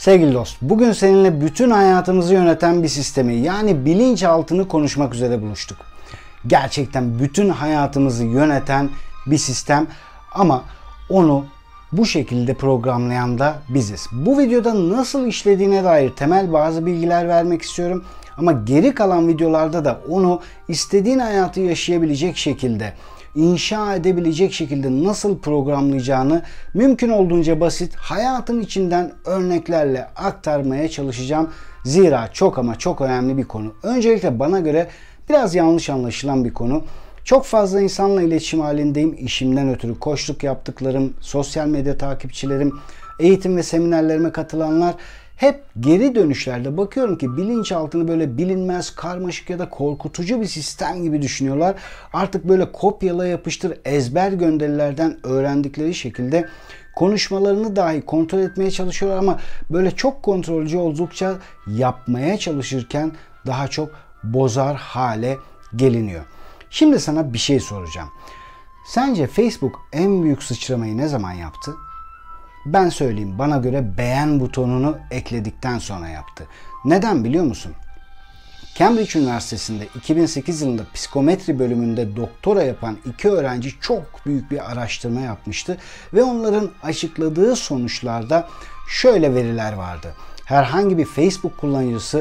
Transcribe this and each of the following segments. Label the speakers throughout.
Speaker 1: Sevgili dost, bugün seninle bütün hayatımızı yöneten bir sistemi yani bilinçaltını konuşmak üzere buluştuk. Gerçekten bütün hayatımızı yöneten bir sistem ama onu bu şekilde programlayan da biziz. Bu videoda nasıl işlediğine dair temel bazı bilgiler vermek istiyorum. Ama geri kalan videolarda da onu istediğin hayatı yaşayabilecek şekilde, inşa edebilecek şekilde nasıl programlayacağını mümkün olduğunca basit hayatın içinden örneklerle aktarmaya çalışacağım. Zira çok ama çok önemli bir konu. Öncelikle bana göre biraz yanlış anlaşılan bir konu. Çok fazla insanla iletişim halindeyim. İşimden ötürü koçluk yaptıklarım, sosyal medya takipçilerim, eğitim ve seminerlerime katılanlar hep geri dönüşlerde bakıyorum ki bilinçaltını böyle bilinmez, karmaşık ya da korkutucu bir sistem gibi düşünüyorlar. Artık böyle kopyala yapıştır ezber gönderilerden öğrendikleri şekilde konuşmalarını dahi kontrol etmeye çalışıyorlar ama böyle çok kontrolcü oldukça yapmaya çalışırken daha çok bozar hale geliniyor. Şimdi sana bir şey soracağım. Sence Facebook en büyük sıçramayı ne zaman yaptı? Ben söyleyeyim, bana göre beğen butonunu ekledikten sonra yaptı. Neden biliyor musun? Cambridge Üniversitesi'nde 2008 yılında psikometri bölümünde doktora yapan iki öğrenci çok büyük bir araştırma yapmıştı ve onların açıkladığı sonuçlarda şöyle veriler vardı. Herhangi bir Facebook kullanıcısı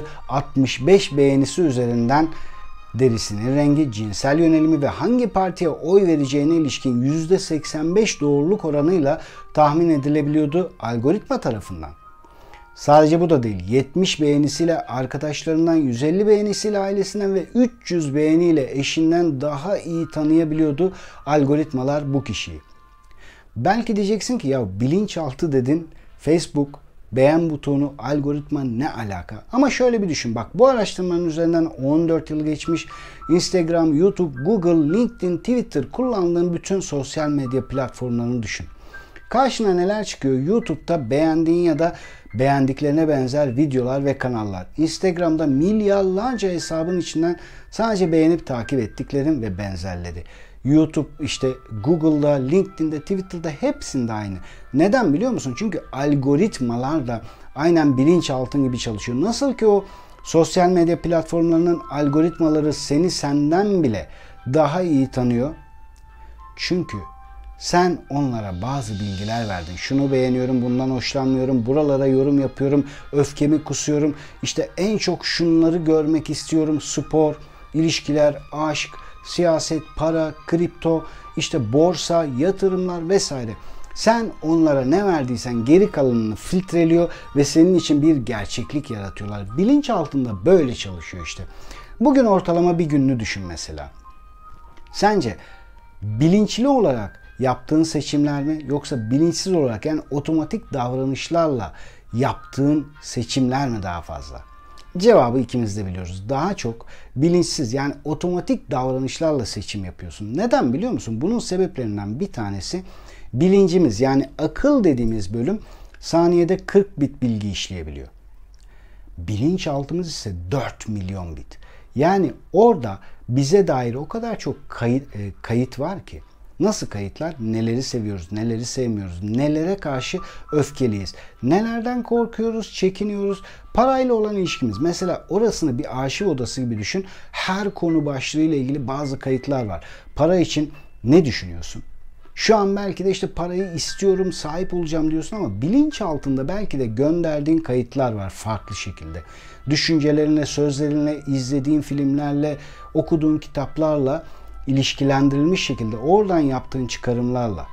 Speaker 1: 65 beğenisi üzerinden derisinin rengi, cinsel yönelimi ve hangi partiye oy vereceğine ilişkin %85 doğruluk oranıyla tahmin edilebiliyordu algoritma tarafından. Sadece bu da değil. 70 beğenisiyle arkadaşlarından, 150 beğenisiyle ailesinden ve 300 beğeniyle eşinden daha iyi tanıyabiliyordu algoritmalar bu kişiyi. Belki diyeceksin ki ya bilinçaltı dedin, Facebook, beğen butonu, algoritma ne alaka? Ama şöyle bir düşün bak, bu araştırmanın üzerinden 14 yıl geçmiş. Instagram, YouTube, Google, LinkedIn, Twitter kullandığın bütün sosyal medya platformlarını düşün. Karşına neler çıkıyor? YouTube'da beğendiğin ya da beğendiklerine benzer videolar ve kanallar. Instagram'da milyarlarca hesabın içinden sadece beğenip takip ettiklerin ve benzerleri. YouTube, işte Google'da, LinkedIn'de, Twitter'da hepsinde aynı. Neden biliyor musun? Çünkü algoritmalar da aynen bilinçaltın gibi çalışıyor. Nasıl ki o sosyal medya platformlarının algoritmaları seni senden bile daha iyi tanıyor. Çünkü sen onlara bazı bilgiler verdin. Şunu beğeniyorum, bundan hoşlanmıyorum, buralara yorum yapıyorum, öfkemi kusuyorum. İşte en çok şunları görmek istiyorum. Spor, ilişkiler, aşk, siyaset, para, kripto, işte borsa, yatırımlar vesaire. Sen onlara ne verdiysen geri kalanını filtreliyor ve senin için bir gerçeklik yaratıyorlar. Bilinçaltında böyle çalışıyor işte. Bugün ortalama bir gününü düşün mesela. Sence bilinçli olarak yaptığın seçimler mi yoksa bilinçsiz olarak yani otomatik davranışlarla yaptığın seçimler mi daha fazla? Cevabı ikimiz de biliyoruz. Daha çok bilinçsiz yani otomatik davranışlarla seçim yapıyorsun. Neden biliyor musun? Bunun sebeplerinden bir tanesi bilincimiz yani akıl dediğimiz bölüm saniyede 40 bit bilgi işleyebiliyor. Bilinçaltımız ise 4 milyon bit. Yani orada bize dair o kadar çok kayıt var ki. Nasıl kayıtlar? Neleri seviyoruz, neleri sevmiyoruz, nelere karşı öfkeliyiz, nelerden korkuyoruz, çekiniyoruz, parayla olan ilişkimiz. Mesela orasını bir arşiv odası gibi düşün. Her konu başlığıyla ilgili bazı kayıtlar var. Para için ne düşünüyorsun? Şu an belki de işte parayı istiyorum, sahip olacağım diyorsun ama bilinç altında belki de gönderdiğin kayıtlar var farklı şekilde. Düşüncelerinle, sözlerinle, izlediğin filmlerle, okuduğun kitaplarla ilişkilendirilmiş şekilde oradan yaptığın çıkarımlarla.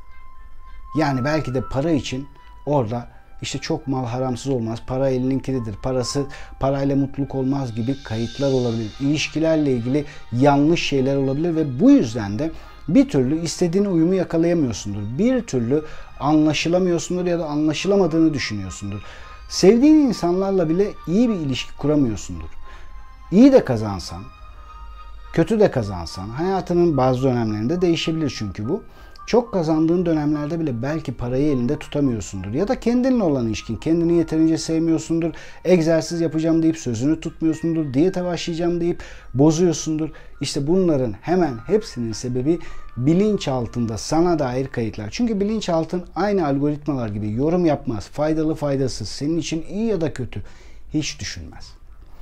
Speaker 1: Yani belki de para için orada işte çok mal haramsız olmaz, para elinin kiridir, parayla mutluluk olmaz gibi kayıtlar olabilir. İlişkilerle ilgili yanlış şeyler olabilir ve bu yüzden de bir türlü istediğin uyumu yakalayamıyorsundur. Bir türlü anlaşılamıyorsundur ya da anlaşılamadığını düşünüyorsundur. Sevdiğin insanlarla bile iyi bir ilişki kuramıyorsundur. İyi de kazansan, kötü de kazansan, hayatının bazı dönemlerinde değişebilir çünkü bu. Çok kazandığın dönemlerde bile belki parayı elinde tutamıyorsundur. Ya da kendinle olan ilişkin, kendini yeterince sevmiyorsundur. Egzersiz yapacağım deyip sözünü tutmuyorsundur. Diyete başlayacağım deyip bozuyorsundur. İşte bunların hemen hepsinin sebebi bilinçaltında sana dair kayıtlar. Çünkü bilinçaltın aynı algoritmalar gibi yorum yapmaz. Faydalı faydasız, senin için iyi ya da kötü hiç düşünmez.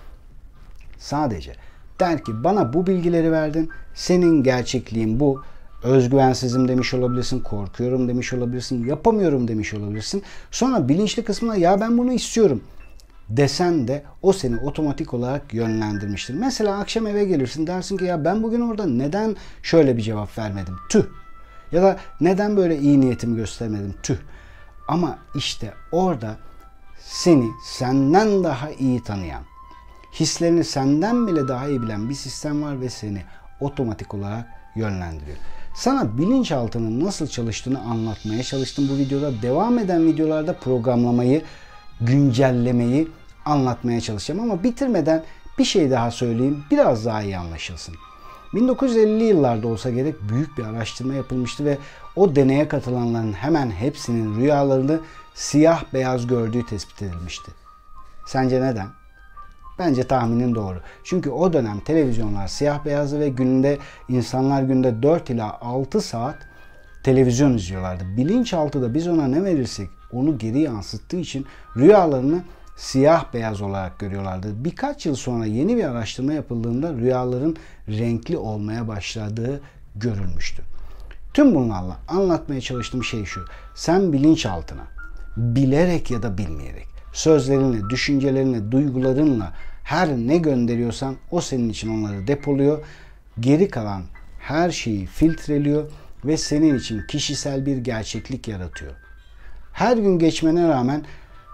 Speaker 1: Sadece der ki bana bu bilgileri verdin, senin gerçekliğin bu. Özgüvensizim demiş olabilirsin, korkuyorum demiş olabilirsin, yapamıyorum demiş olabilirsin. Sonra bilinçli kısmına ya ben bunu istiyorum desen de o seni otomatik olarak yönlendirmiştir. Mesela akşam eve gelirsin, dersin ki ya ben bugün orada neden şöyle bir cevap vermedim? Tüh. Ya da neden böyle iyi niyetimi göstermedim? Tüh. Ama işte orada seni senden daha iyi tanıyan, hislerini senden bile daha iyi bilen bir sistem var ve seni otomatik olarak yönlendiriyor. Sana bilinçaltının nasıl çalıştığını anlatmaya çalıştım bu videoda. Devam eden videolarda programlamayı, güncellemeyi anlatmaya çalışacağım. Ama bitirmeden bir şey daha söyleyeyim, biraz daha iyi anlaşılsın. 1950'li yıllarda olsa gerek büyük bir araştırma yapılmıştı ve o deneye katılanların hemen hepsinin rüyalarını siyah beyaz gördüğü tespit edilmişti. Sence neden? Bence tahminin doğru. Çünkü o dönem televizyonlar siyah beyazdı ve insanlar günde 4 ila 6 saat televizyon izliyorlardı. Bilinçaltıda biz ona ne verirsek onu geri yansıttığı için rüyalarını siyah beyaz olarak görüyorlardı. Birkaç yıl sonra yeni bir araştırma yapıldığında rüyaların renkli olmaya başladığı görülmüştü. Tüm bunlarla anlatmaya çalıştığım şey şu. Sen bilinçaltına bilerek ya da bilmeyerek sözlerinle, düşüncelerinle, duygularınla her ne gönderiyorsan o senin için onları depoluyor. Geri kalan her şeyi filtreliyor ve senin için kişisel bir gerçeklik yaratıyor. Her gün geçmene rağmen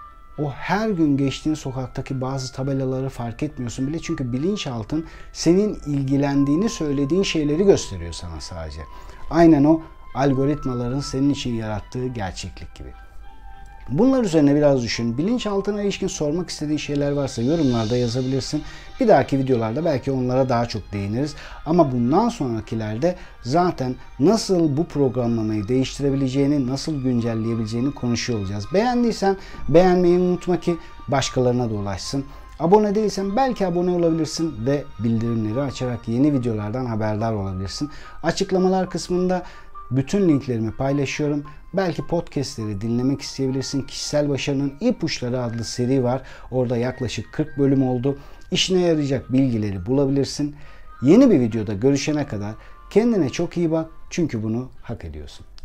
Speaker 1: o her gün geçtiğin sokaktaki bazı tabelaları fark etmiyorsun bile. Çünkü bilinçaltın senin ilgilendiğini söylediğin şeyleri gösteriyor sana sadece. Aynen o algoritmaların senin için yarattığı gerçeklik gibi. Bunlar üzerine biraz düşün. Bilinçaltına ilişkin sormak istediğin şeyler varsa yorumlarda yazabilirsin. Bir dahaki videolarda belki onlara daha çok değiniriz. Ama bundan sonrakilerde zaten nasıl bu programlamayı değiştirebileceğini, nasıl güncelleyebileceğini konuşuyor olacağız. Beğendiysen beğenmeyi unutma ki başkalarına da ulaşsın. Abone değilsen belki abone olabilirsin ve bildirimleri açarak yeni videolardan haberdar olabilirsin. Açıklamalar kısmında bütün linklerimi paylaşıyorum. Belki podcastleri dinlemek isteyebilirsin. Kişisel Başarının İpuçları adlı seri var. Orada yaklaşık 40 bölüm oldu. İşine yarayacak bilgileri bulabilirsin. Yeni bir videoda görüşene kadar kendine çok iyi bak. Çünkü bunu hak ediyorsun.